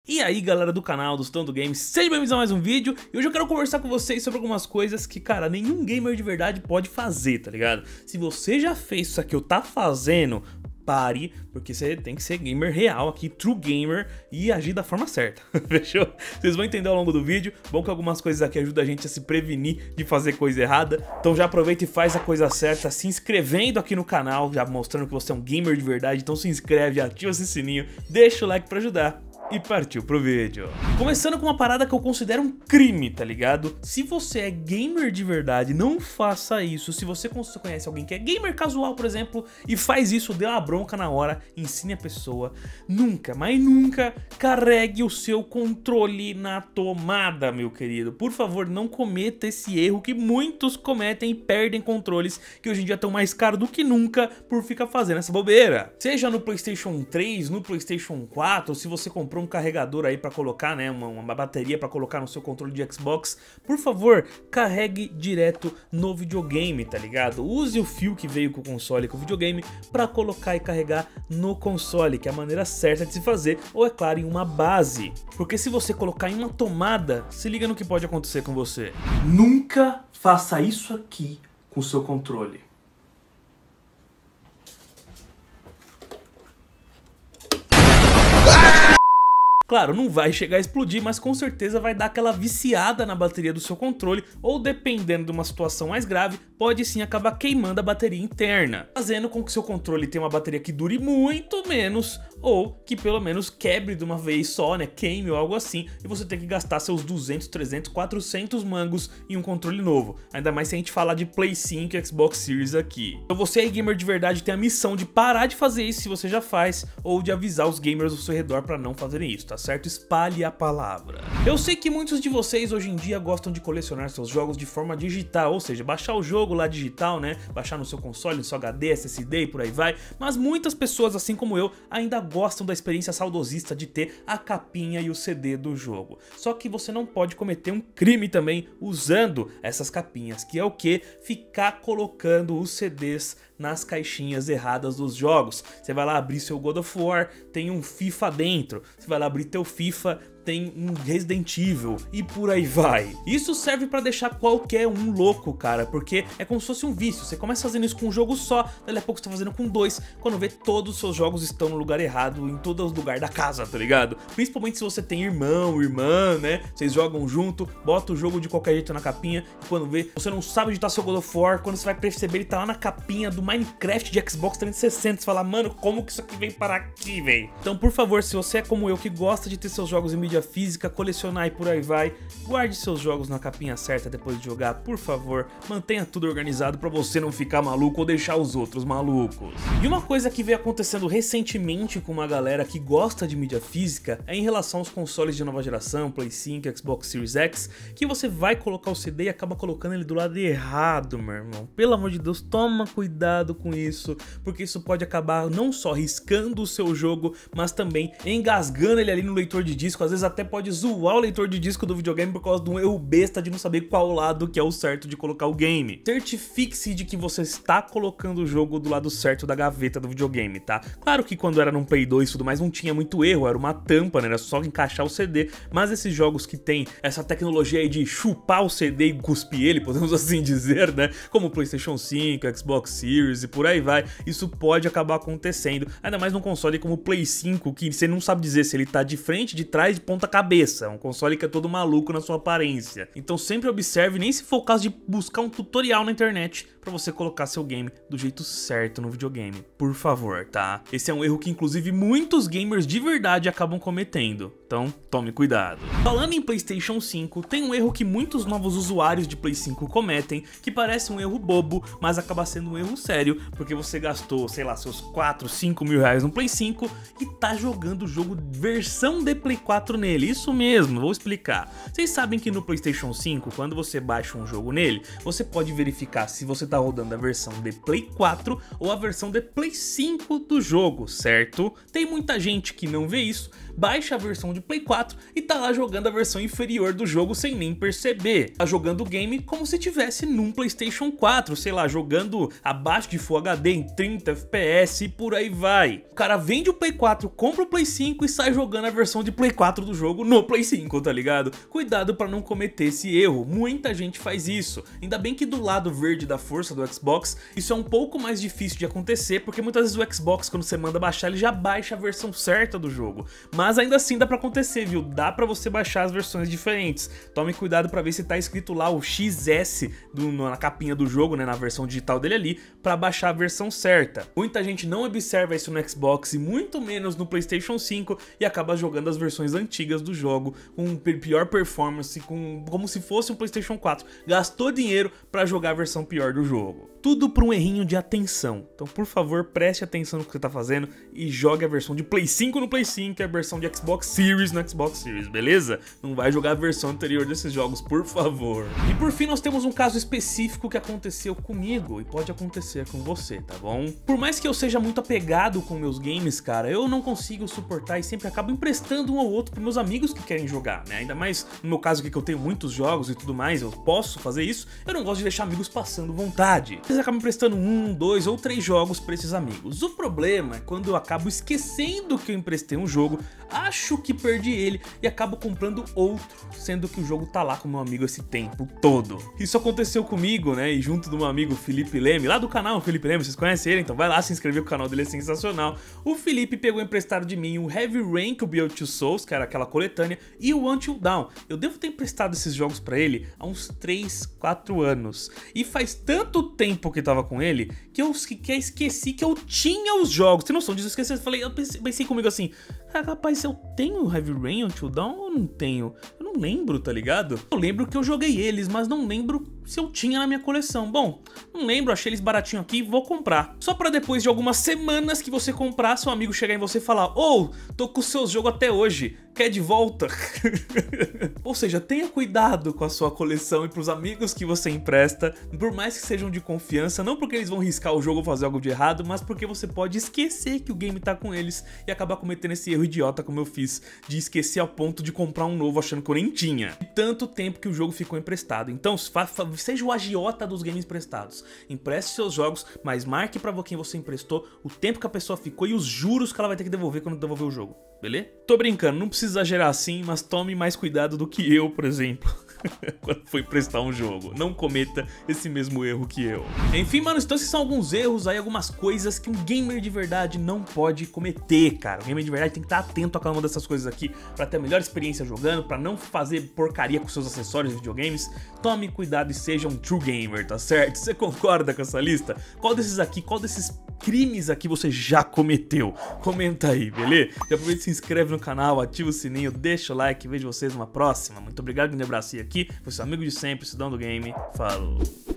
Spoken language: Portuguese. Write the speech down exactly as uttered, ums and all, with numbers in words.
E aí galera do canal do Stão do Games, sejam bem-vindos a mais um vídeo. E hoje eu quero conversar com vocês sobre algumas coisas que, cara, nenhum gamer de verdade pode fazer, tá ligado? Se você já fez isso aqui ou tá fazendo, pare, porque você tem que ser gamer real aqui, true gamer, e agir da forma certa, fechou? Vocês vão entender ao longo do vídeo. Bom que algumas coisas aqui ajudam a gente a se prevenir de fazer coisa errada. Então já aproveita e faz a coisa certa, se inscrevendo aqui no canal, já mostrando que você é um gamer de verdade. Então se inscreve, ativa esse sininho, deixa o like pra ajudar. E partiu pro vídeo. Começando com uma parada que eu considero um crime, tá ligado? Se você é gamer de verdade, não faça isso. Se você conhece alguém que é gamer casual, por exemplo, e faz isso, dê uma bronca na hora, ensine a pessoa. Nunca, mas nunca carregue o seu controle na tomada, meu querido. Por favor, não cometa esse erro que muitos cometem e perdem controles, que hoje em dia estão mais caros do que nunca por ficar fazendo essa bobeira. Seja no PlayStation três, no PlayStation quatro, ou se você comprou um carregador aí pra colocar, né, uma, uma bateria pra colocar no seu controle de Xbox, por favor, carregue direto no videogame, tá ligado? Use o fio que veio com o console, com o videogame, pra colocar e carregar no console, que é a maneira certa de se fazer, ou é claro, em uma base. Porque se você colocar em uma tomada, se liga no que pode acontecer com você. Nunca faça isso aqui com o seu controle. Claro, não vai chegar a explodir, mas com certeza vai dar aquela viciada na bateria do seu controle, ou dependendo de uma situação mais grave, pode sim acabar queimando a bateria interna, fazendo com que seu controle tenha uma bateria que dure muito menos, ou que pelo menos quebre de uma vez só, né, queime ou algo assim, e você tem que gastar seus duzentos, trezentos, quatrocentos mangos em um controle novo, ainda mais se a gente falar de Play cinco e Xbox Series aqui. Então você aí, gamer de verdade, tem a missão de parar de fazer isso se você já faz, ou de avisar os gamers ao seu redor para não fazerem isso, tá certo? Espalhe a palavra. Eu sei que muitos de vocês hoje em dia gostam de colecionar seus jogos de forma digital, ou seja, baixar o jogo lá digital, né? Baixar no seu console, no seu H D, S S D e por aí vai. Mas muitas pessoas, assim como eu, ainda gostam da experiência saudosista de ter a capinha e o C D do jogo. Só que você não pode cometer um crime também usando essas capinhas, que é o que? Ficar colocando os C Ds nas caixinhas erradas dos jogos. Você vai lá abrir seu God of War, tem um FIFA dentro. Você vai lá abrir teu FIFA, tem um Resident Evil e por aí vai. Isso serve pra deixar qualquer um louco, cara, porque é como se fosse um vício. Você começa fazendo isso com um jogo só, daqui a pouco você tá fazendo com dois, quando vê todos os seus jogos estão no lugar errado, em todos os lugares da casa, tá ligado? Principalmente se você tem irmão, irmã, né? Vocês jogam junto, bota o jogo de qualquer jeito na capinha, e quando vê, você não sabe onde tá seu God of War, quando você vai perceber ele tá lá na capinha do Minecraft de Xbox trezentos e sessenta, você fala, mano, como que isso aqui veio parar aqui, velho? Então, por favor, se você é como eu, que gosta de ter seus jogos em mídia física, colecionar e por aí vai, guarde seus jogos na capinha certa depois de jogar, por favor, mantenha tudo organizado pra você não ficar maluco ou deixar os outros malucos. E uma coisa que veio acontecendo recentemente com uma galera que gosta de mídia física é em relação aos consoles de nova geração, Play cinco, Xbox Series X, que você vai colocar o C D e acaba colocando ele do lado errado, meu irmão. Pelo amor de Deus, toma cuidado com isso, porque isso pode acabar não só riscando o seu jogo, mas também engasgando ele ali no leitor de disco, às vezes até pode zoar o leitor de disco do videogame por causa de um erro besta de não saber qual lado que é o certo de colocar o game. Certifique-se de que você está colocando o jogo do lado certo da gaveta do videogame, tá? Claro que quando era num Play dois e tudo mais não tinha muito erro, era uma tampa, né? Era só encaixar o C D, mas esses jogos que tem essa tecnologia aí de chupar o C D e cuspir ele, podemos assim dizer, né? Como o PlayStation cinco, Xbox Series e por aí vai, isso pode acabar acontecendo, ainda mais num console como o Play cinco, que você não sabe dizer se ele tá de frente, de trás, de ponta cabeça. Um console que é todo maluco na sua aparência. Então sempre observe, nem se for o caso de buscar um tutorial na internet pra você colocar seu game do jeito certo no videogame, por favor, tá? Esse é um erro que inclusive muitos gamers de verdade acabam cometendo, então tome cuidado. Falando em PlayStation cinco, tem um erro que muitos novos usuários de Play cinco cometem, que parece um erro bobo, mas acaba sendo um erro sério, porque você gastou, sei lá, seus quatro, cinco mil reais no Play cinco e tá jogando o jogo versão de Play quatro nele. Isso mesmo, vou explicar. Vocês sabem que no PlayStation cinco, quando você baixa um jogo nele, você pode verificar se você tá rodando a versão de Play quatro ou a versão de Play cinco do jogo, certo? Tem muita gente que não vê isso, baixa a versão de Play quatro e tá lá jogando a versão inferior do jogo sem nem perceber. Tá jogando o game como se tivesse num PlayStation quatro, sei lá, jogando abaixo de Full H D em trinta F P S e por aí vai. O cara vende o Play quatro, compra o Play cinco e sai jogando a versão de Play quatro do jogo no Play cinco, tá ligado? Cuidado pra não cometer esse erro, muita gente faz isso. Ainda bem que do lado verde da força do Xbox, isso é um pouco mais difícil de acontecer, porque muitas vezes o Xbox, quando você manda baixar, ele já baixa a versão certa do jogo. Mas ainda assim dá pra acontecer, viu? Dá pra você baixar as versões diferentes. Tome cuidado pra ver se tá escrito lá o X S do, na capinha do jogo, né, na versão digital dele ali, pra baixar a versão certa. Muita gente não observa isso no Xbox e muito menos no PlayStation cinco e acaba jogando as versões antigas do jogo com pior performance, com, como se fosse um PlayStation quatro. Gastou dinheiro pra jogar a versão pior do jogo. Tudo por um errinho de atenção. Então, por favor, preste atenção no que você tá fazendo e jogue a versão de Play cinco no Play cinco e a versão de Xbox Series no Xbox Series, beleza? Não vai jogar a versão anterior desses jogos, por favor. E por fim, nós temos um caso específico que aconteceu comigo e pode acontecer com você, tá bom? Por mais que eu seja muito apegado com meus games, cara, eu não consigo suportar e sempre acabo emprestando um ou outro pros meus amigos que querem jogar, né? Ainda mais no meu caso aqui que eu tenho muitos jogos e tudo mais, eu posso fazer isso, eu não gosto de deixar amigos passando vontade. Eles acabam emprestando um, dois ou três jogos pra esses amigos. O problema é quando eu acabo esquecendo que eu emprestei um jogo, acho que perdi ele e acabo comprando outro, sendo que o jogo tá lá com meu amigo esse tempo todo. Isso aconteceu comigo, né, e junto do meu amigo Felipe Leme, lá do canal Felipe Leme, vocês conhecem ele? Então vai lá se inscrever, o canal dele é sensacional. O Felipe pegou emprestado de mim o Heavy Rain, que o Beyond Two Souls, que era aquela coletânea, e o Until Dawn. Eu devo ter emprestado esses jogos pra ele há uns três, quatro anos. E faz tanto tempo que tava com ele que eu que esqueci que eu tinha os jogos. Tem noção disso? Eu esqueci, eu falei, eu pensei, pensei comigo assim, ah, rapaz, eu tenho Heavy Rain, Until Dawn ou não tenho? Eu não lembro, tá ligado? Eu lembro que eu joguei eles, mas não lembro se eu tinha na minha coleção. Bom, não lembro, achei eles baratinho aqui, vou comprar. Só pra depois de algumas semanas que você comprar, seu amigo chegar em você e falar, ô, oh, tô com os seus jogos até hoje, quer de volta? Ou seja, tenha cuidado com a sua coleção e pros amigos que você empresta, por mais que sejam de confiança, não porque eles vão riscar o jogo ou fazer algo de errado, mas porque você pode esquecer que o game tá com eles e acabar cometendo esse erro idiota como eu fiz, de esquecer ao ponto de comprar um novo achando que eu nem tinha. E tanto tempo que o jogo ficou emprestado. Então, seja o agiota dos games emprestados. Empreste seus jogos, mas marque pra quem você emprestou o tempo que a pessoa ficou e os juros que ela vai ter que devolver quando devolver o jogo. Beleza? Tô brincando, não precisa exagerar assim, mas tome mais cuidado do que eu, por exemplo, quando for emprestar um jogo. Não cometa esse mesmo erro que eu. Enfim, mano, então esses são alguns erros aí, algumas coisas que um gamer de verdade não pode cometer, cara. O gamer de verdade tem que estar atento a cada uma dessas coisas aqui pra ter a melhor experiência jogando, pra não fazer porcaria com seus acessórios de videogames. Tome cuidado e seja um true gamer, tá certo? Você concorda com essa lista? Qual desses aqui, qual desses crimes aqui você já cometeu? Comenta aí, beleza? E aproveita e se inscreve no canal, ativa o sininho, deixa o like e vejo vocês numa próxima. Muito obrigado, grande abraço aqui. Foi seu amigo de sempre, Cidão do Game. Falou!